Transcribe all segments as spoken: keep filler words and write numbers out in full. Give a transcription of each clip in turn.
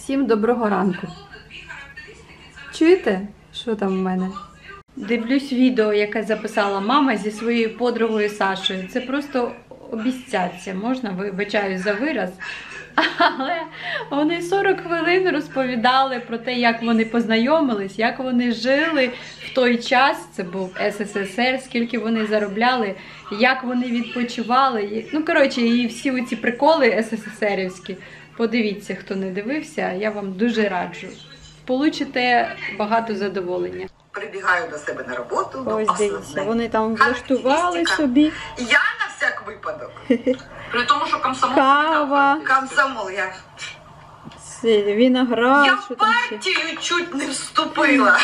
Всім доброго ранку. Чуєте, що там в мене? Дивлюсь відео, яке записала мама зі своєю подругою Сашою. Це просто обіцяться, можна, вибачаю за вираз. Але вони сорок хвилин розповідали про те, як вони познайомились, як вони жили в той час, це був ес ес ес ер, скільки вони заробляли, як вони відпочивали. Ну, коротше, і всі оці приколи ес ес ес ерівські. Подивіться, хто не дивився, я вам дуже раджу. Получите багато задоволення. Прибігаю до себе на роботу. Ось дивіться, вони там влаштували собі. Я на всяк випадок. При тому, що комсомол... Кава. Комсомол, я... Виноград. Я що в там ще? партію чуть не вступила.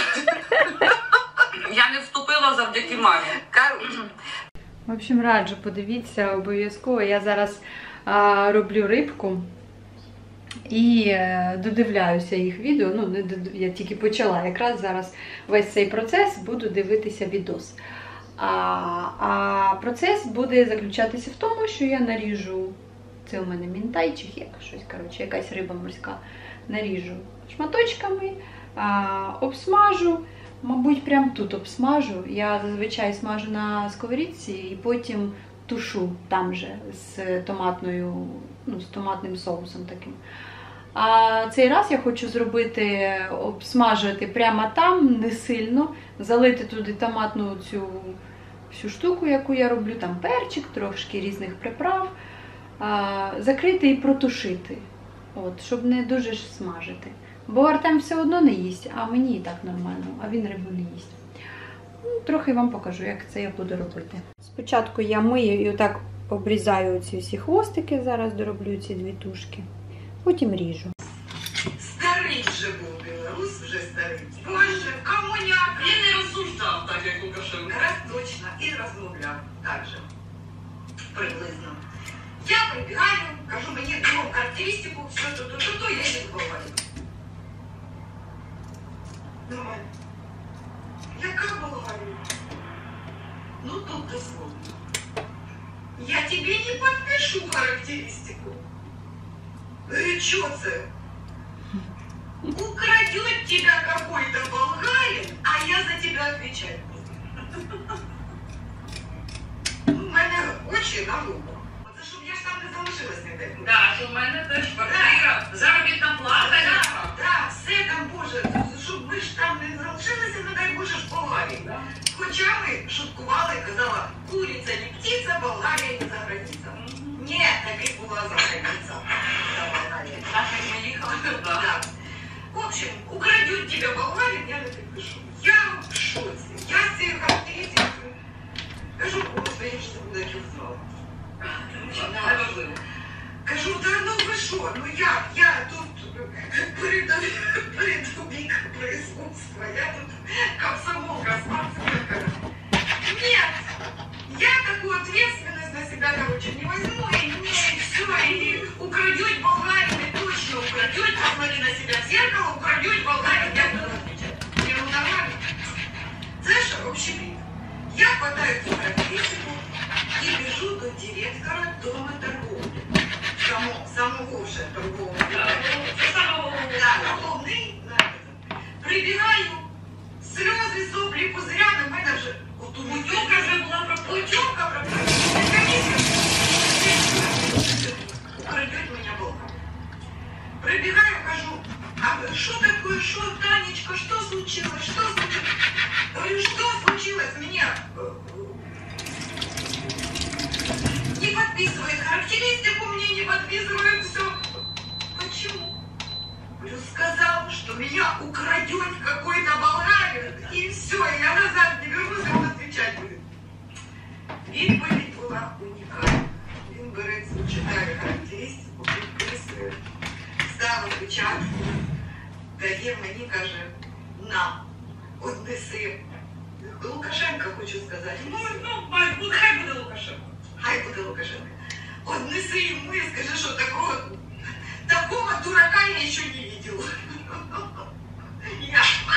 Я не вступила завдяки мамі. В общем, раджу, подивіться обов'язково. Я зараз а, роблю рибку. І е, додивляюся їх відео, ну, не дод... я тільки почала, якраз зараз весь цей процес буду дивитися відос. А, а процес буде заключатися в тому, що я наріжу, це у мене мінтайчик, як щось, коротше, якась риба морська, наріжу шматочками, а, обсмажу, мабуть, прямо тут обсмажу. Я зазвичай смажу на сковорідці і потім тушу там же з томатною, ну, з томатним соусом таким. А цей раз я хочу зробити, обсмажити прямо там, не сильно, залити туди томатну цю всю штуку, яку я роблю, там перчик, трошки різних приправ, а, закрити і протушити, от, щоб не дуже ж смажити. Бо Артем все одно не їсть, а мені і так нормально, а він рибу не їсть. Ну, трохи вам покажу, як це я буду робити. Спочатку я мию і отак обрізаю ці всі хвостики, зараз дороблю ці дві тушки. Потім ріжу. Старий вже був Білорусь, вже старий. Боже, комуняк. Він не розсуждав так, як Лукашенко. Раз точно, і розмовляв так же. Приблизно. Я прибігаю, кажу мені другу характеристику, все то-то-то, я її говорю. Нормально. Яка говорю? Ну тут дословно. Я тебе не подпишу характеристику. Говорит, что это? Украдет тебя какой-то болгарин, а я за тебя отвечать буду. У мене очі на руку. Це щоб я ж там не залишилась ніде. Так, що в мене теж квартира, заробітна плата. Так, все там, Боже, щоб ми ж там не залишилися, не дай Боже, ж Болгарії. Хоча ми шуткували, казала, куриця не птиця, Болгарія не за границя. Ні, таки була за границя. А как мы ехали туда. Да. В общем, украдет тебя болгарин, я не пишу. Я в шоке. Я себе характеристику. Кажу, просто я ж забуду, як їх звала. Кажу, да ну ви що, ну як? Я тут передовик производства, я тут комсомолка, спортсменка. Нет, я такую ответственность на себя, короче, не возьму, и не, и все, и украдет болгарин, и точно украдет, посмотри на себя в зеркало, украдет болгарин, я буду отвечать. Я ну нормально. Знаешь, вообще, я хватаю эту характеристику и бежу до директора дома торговли. Само, самого уже торгового. Да, головний. Прибігаю, сльози, соплі, пузирями, в мене вже путівка вже була пропущена. Путівка пропущена. Украдет меня Болгарин. Прибегаю, кажу, а что такое, что, Танечка, что случилось, что случилось? Говорю, что случилось? Меня не подписывает характеристику, мне не подписывают все. Почему? Говорю, сказал, что меня украдет какой-то болгарин, и все, я назад не вернусь, он отвечать будет. Відповідь була унікальна. Він бере, читає характеристику, підписує, ставить печатку, дає мені, каже, на, однеси. Лукашенка, хочу сказати. Ну, ну, хай буде Лукашенко. Хай буде Лукашенко. Однеси йому і скажи, що такого, такого дурака я ще не видела. Я...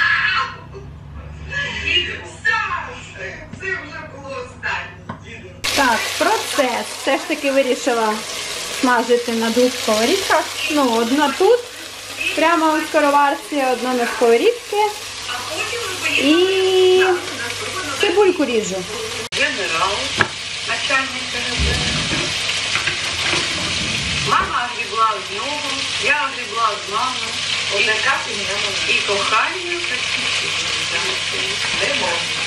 Все, це вже було останнє. Так, процес. Все ж таки вирішила смажити на двох сковорідках. Ну, одна тут, Прямо в скороварці одно на сковорідці. І цибульку ріжу. Генерал, начальник КГБ. Мама огребла з нього, я огребла з мамою. І кохання не можна.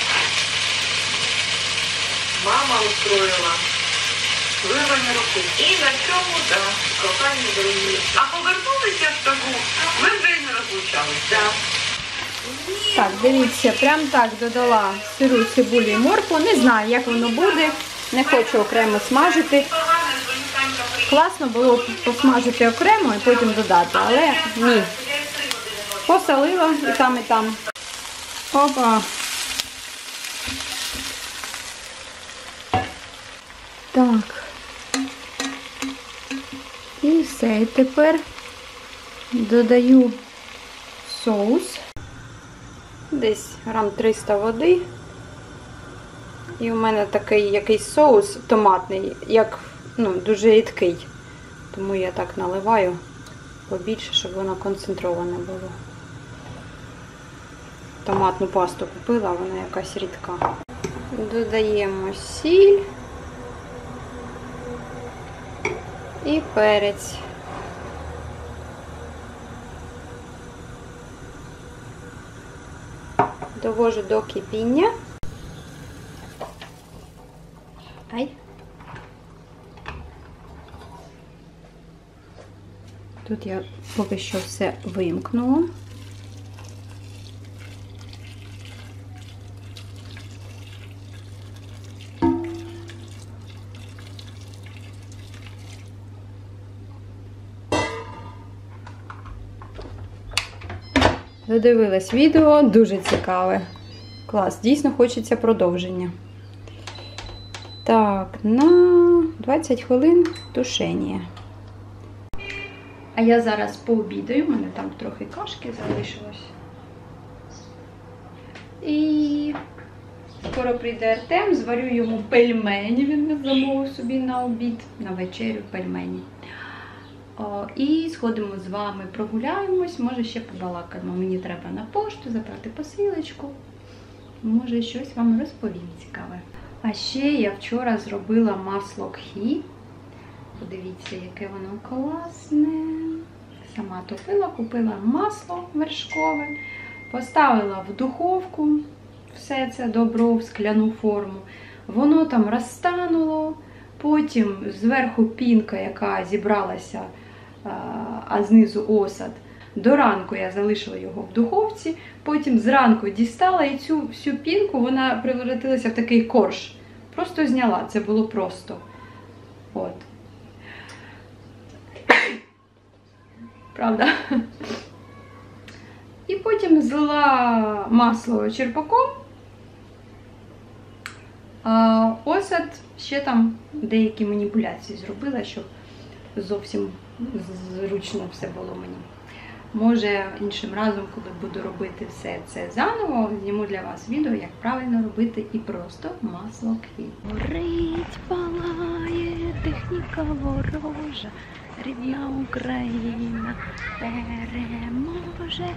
Мама устроїла вирвання руки. І на цьому, так, кохання дорогі. А повернулися в таку, ми вже й не розлучалися. Так, дивіться, прям так додала сиру цибулю і моркву. Не знаю, як воно буде. Не хочу окремо смажити. Класно було посмажити окремо і потім додати, але ні. Посолила і там, і там. Опа. Так. І все. І тепер додаю соус. Десь грам триста води. І у мене такий якийсь соус томатний, як, ну, дуже рідкий. Тому я так наливаю побільше, щоб воно концентроване було. Томатну пасту купила, вона якась рідка. Додаємо сіль і перець. Довожу до кипіння. Ай. Тут я поки що все вимкнула. Додивилась відео, дуже цікаве. Клас, дійсно хочеться продовження. Так, на двадцять хвилин тушення. А я зараз пообідаю, у мене там трохи кашки залишилось. І скоро прийде Артем, зварю йому пельмені, він не замовив собі на обід, на вечерю пельмені. О, і сходимо з вами, прогуляємось, може ще побалакаємо. Мені треба на пошту забрати посилочку. Може щось вам розповім цікаве. А ще я вчора зробила масло кхі. Подивіться, яке воно класне. Сама топила, купила масло вершкове, поставила в духовку все це добро в скляну форму. Воно там розтануло, потім зверху пінка, яка зібралася, а знизу осад. До ранку я залишила його в духовці, потім зранку дістала і цю всю пінку, вона превратилася в такий корж. Просто зняла, це було просто. От. Правда? І потім злила масло черпаком, а осад ще там деякі маніпуляції зробила, щоб зовсім зручно все було мені. Може, іншим разом, коли буду робити все це заново, зніму для вас відео, як правильно робити і просто масло кхі. Горить, палає, техніка ворожа, рідна Україна переможе.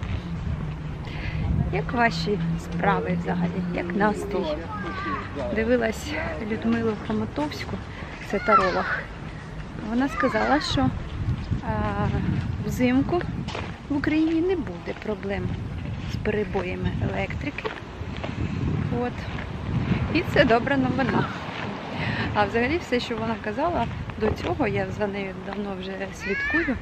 Як ваші справи взагалі? Як настрій? Дивилась Людмилу Хомутовську, це таролог. Вона сказала, що а, взимку в Україні не буде проблем з перебоями електрики. От. І це добра новина. А взагалі все, що вона казала до цього, я за нею давно вже слідкую,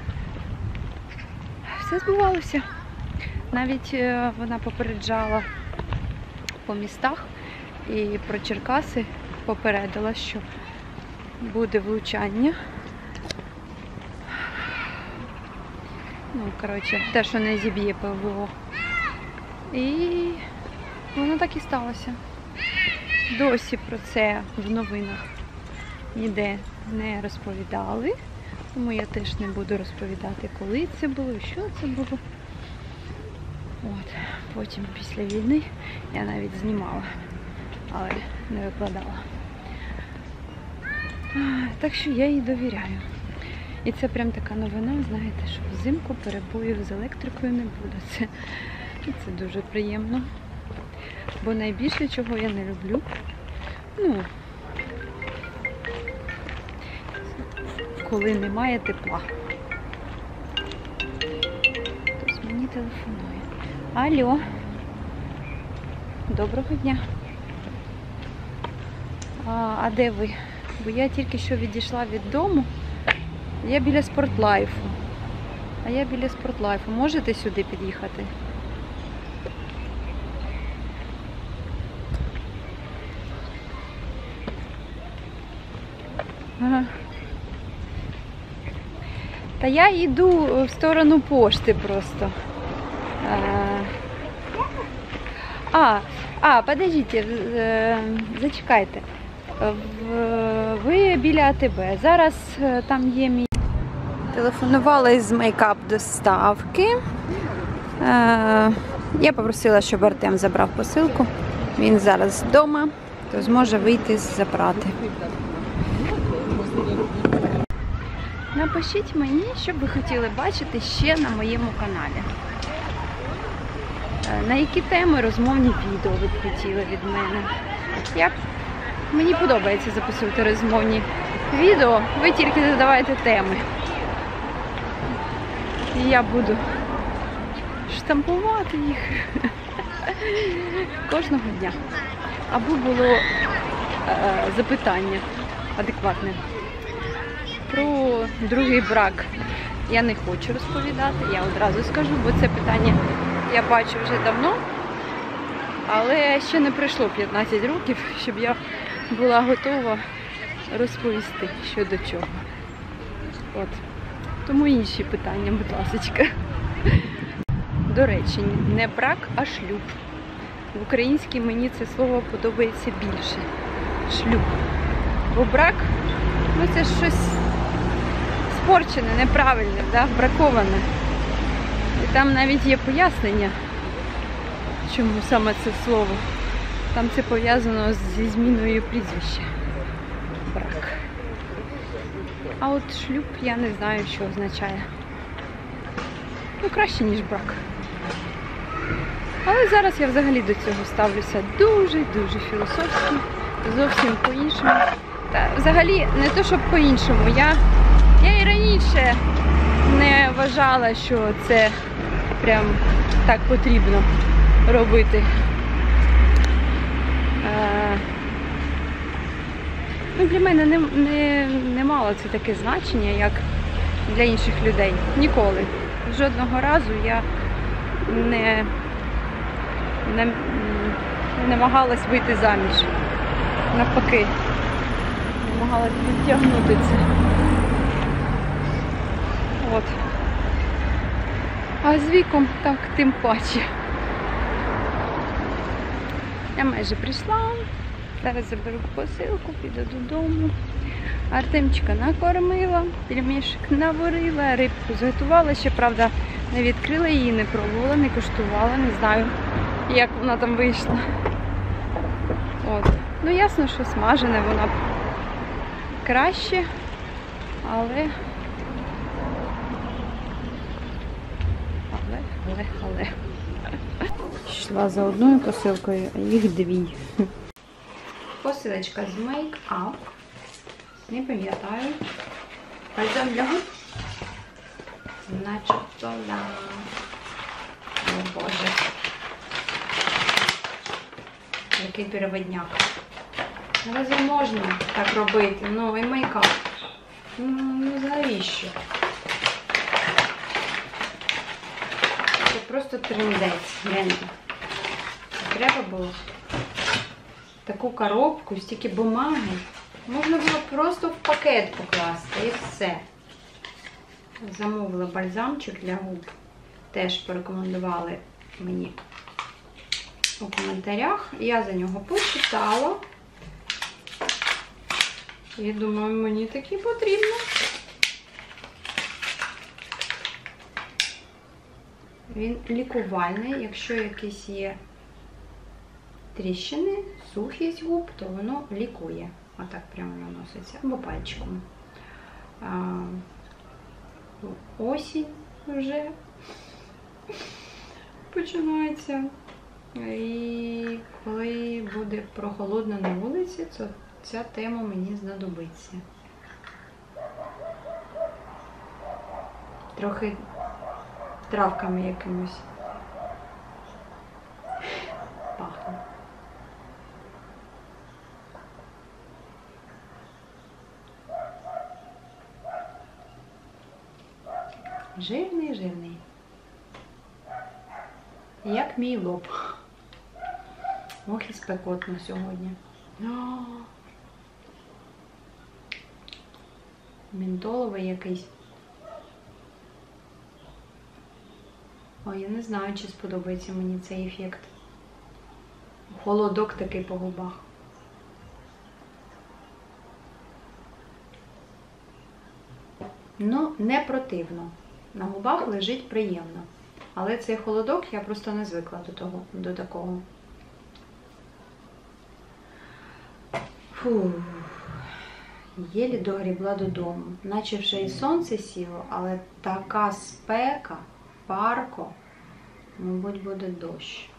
все збувалося. Навіть вона попереджала по містах і про Черкаси попередила, що буде влучання. Ну, коротше, те, що не зіб'є ПВО. І воно так і сталося. Досі про це в новинах ніде не розповідали. Тому я теж не буду розповідати, коли це було і що це було. От. Потім після війни я навіть знімала, але не викладала. Так що я їй довіряю. І це прям така новина, знаєте, що взимку перебоїв з електрикою не буде. Це, це дуже приємно. Бо найбільше, чого я не люблю, ну, коли немає тепла. Хтось мені телефонує. Алло. Доброго дня. А, а де ви? Бо я тільки що відійшла від дому. Я біля Спортлайфу. А я біля Спортлайфу. Можете сюди під'їхати? Ага. Та я йду в сторону пошти просто. А, а, подождите, зачекайте. Ви біля АТБ. Зараз там є мій... Телефонувала із мейкап-доставки. Я попросила, щоб Артем забрав посилку. Він зараз вдома, то зможе вийти забрати. Напишіть мені, що б ви хотіли бачити ще на моєму каналі. На які теми розмовні відео ви б хотіли від мене. Я... Мені подобається записувати розмовні відео, ви тільки задавайте теми. І я буду штампувати їх кожного дня. Аби було е, запитання адекватне. Про другий брак я не хочу розповідати, я одразу скажу, бо це питання я бачу вже давно, але ще не пройшло п'ятнадцять років, щоб я була готова розповісти, що до чого. От. Тому інші питання, будь ласка. До речі, не брак, а шлюб. В українській мені це слово подобається більше. Шлюб. Бо брак, ну це щось спорчене, неправильне, да? Браковане. І там навіть є пояснення, чому саме це слово. Там це пов'язано зі зміною прізвища. Брак. А от шлюб я не знаю, що означає. Ну, краще, ніж брак. Але зараз я взагалі до цього ставлюся дуже-дуже філософськи, зовсім по-іншому. Та взагалі не то, щоб по-іншому. Я, я і раніше не вважала, що це прям так потрібно робити. Е, ну, для мене не, не, не мало це таке значення, як для інших людей. Ніколи. Жодного разу я не, не, не намагалась вийти заміж. Навпаки, намагалась відтягнути це. От. А з віком так тим паче. Я майже прийшла. Зараз заберу посилку, піду додому. Артемчика накормила, пельмешок наварила, рибку зготувала. Ще, правда, не відкрила її, не пробувала, не куштувала, не знаю, як вона там вийшла. От. Ну, ясно, що смажена вона краще, але... Але, але, але... Йшла за одною посилкою, а їх дві. Посилочка з Make-up. Не пам'ятаю. Бальзам для губ. Начебто, да. О, Боже. Який переводняк. Разве можна так робити? Ну, і мейкап. Ну, навіщо? Це просто трендець. Гляньте. Треба було таку коробку, стільки бумаги. Можна було просто в пакет покласти і все. Замовила бальзамчик для губ. Теж порекомендували мені у коментарях. Я за нього почитала. І думаю, мені таки потрібно. Він лікувальний, якщо якісь є тріщини, сухість губ, то воно лікує. Отак прямо наноситься. Або пальчиком. осінь вже починається. І коли буде прохолодно на вулиці, то ця тема мені знадобиться. Трохи травками якимось пахне. Жирний, жирний. Як мій лоб. Ох, і спекотно сьогодні. О, ментоловий якийсь. Ой, я не знаю, чи сподобається мені цей ефект. Холодок такий по губах. Ну, не противно. На губах лежить приємно. Але цей холодок я просто не звикла до того, до такого. Фу. Єлі догрібла додому. Наче вже і сонце сіло, але така спека, парко, мабуть, буде дощ.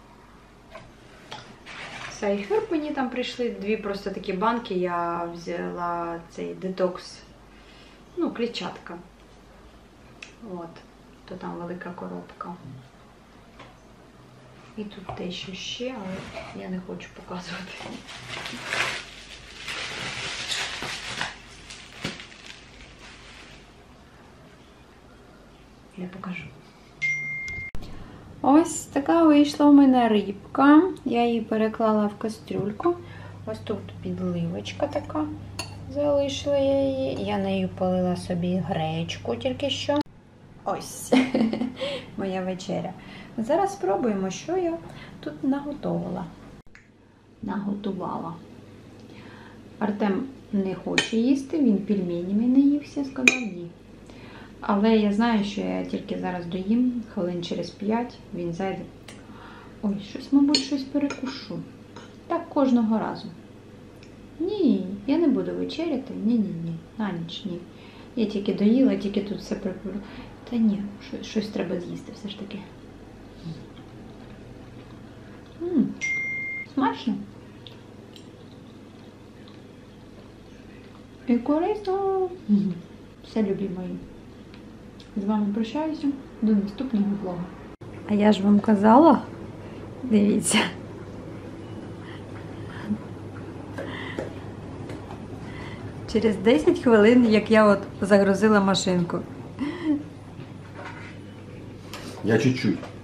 Сайфер мені там прийшли дві просто такі банки, я взяла цей детокс, ну, клітчатка. От, то там велика коробка. І тут дещо ще, але я не хочу показувати. Я покажу. Ось така вийшла у мене рибка. Я її переклала в кастрюльку. Ось тут підливочка така. Залишила я її. Я нею полила собі гречку тільки що. Ось моя вечеря. Зараз спробуємо, що я тут наготовила. Наготувала. Артем не хоче їсти, він пельменями не ївся, сказав ні. Але я знаю, що я тільки зараз доїм, хвилин через п'ять він зайде. Ой, щось, мабуть, щось перекушу. Так кожного разу. Ні, я не буду вечеряти. Ні-ні-ні, на ніч ні. Я тільки доїла, тільки тут все прикурю. Та ні, щось, щось треба з'їсти все ж таки. М-м, смачно. І корисно. Все, любі мої. З вами прощаюся. До наступного влогу. А я ж вам казала, дивіться. Через десять хвилин, як я от загрузила машинку. Я чуть-чуть.